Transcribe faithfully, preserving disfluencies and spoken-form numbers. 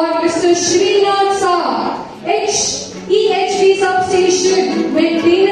for Mister Srinath Saab, H E H V substation with day